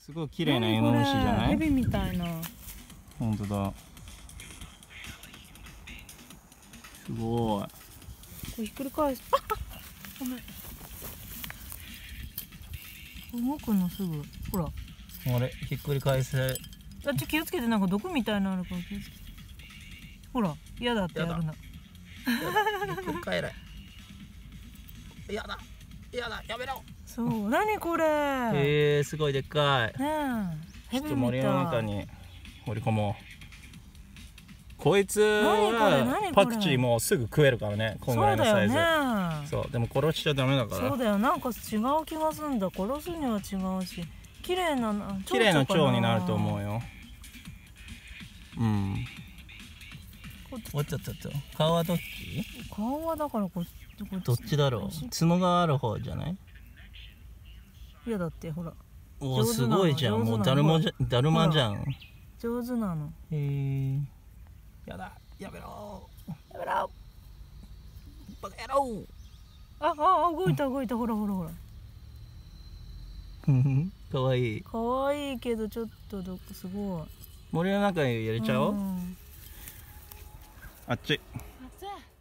すごい綺麗なイノシシじゃない？ ヘビみたいな。 本当だ。すごい。 これひっくり返す。ごめん。動くのすぐ。ほら。 あれ、ひっくり返せ。 気をつけて、なんか毒みたいなのあるから気をつけて。ほら、嫌だってやるな。 ひっくり返れ。やだ。やだ、やめろ。 そう、何これ。 すごいでっかい。 ねえ。 ちょっと森の中に放り込もう。こいつはパクチーもすぐ食えるからね、こんぐらいのサイズ。そう、でも殺しちゃダメだから。 そうだよ、なんか違う気がするんだ。殺すには違うし、綺麗な蝶になると思うよ。うん。おっとっとっと。顔はどっち？ 顔はだからこっち。 どっちだろう。角がある方じゃない？ いやだってほら。 おー、すごいじゃん。もうだるまじゃん。 上手なの。 やだ、やめろ。やめろ。バカ野郎。 動いたほらほらほら。 かわいい。 かわいいけどちょっとすごい。 森の中に入れちゃおう。あっち。